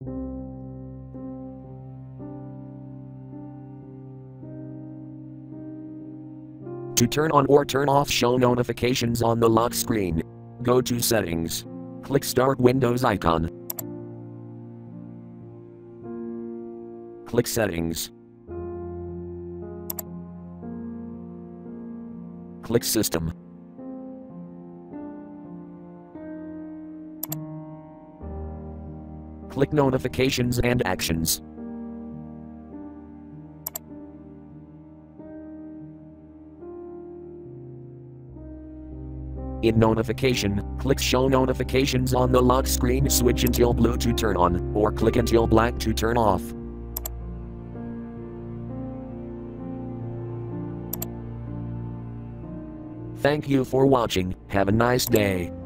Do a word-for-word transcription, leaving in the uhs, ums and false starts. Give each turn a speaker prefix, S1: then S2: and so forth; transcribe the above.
S1: To turn on or turn off show notifications on the lock screen, go to Settings. Click Start Windows icon. Click Settings. Click System. Click Notifications and Actions. In Notification, click Show Notifications on the lock screen, switch until blue to turn on, or click until black to turn off. Thank you for watching, have a nice day.